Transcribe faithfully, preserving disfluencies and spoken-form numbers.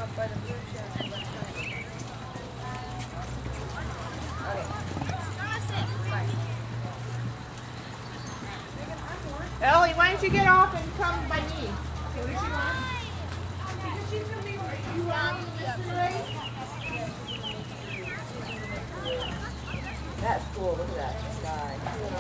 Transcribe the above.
up by the blue shed. Okay. Ellie, why don't you get off and come by me? Okay, where's she going? Because she's going to be where you are yesterday. That's cool. Look at that sky.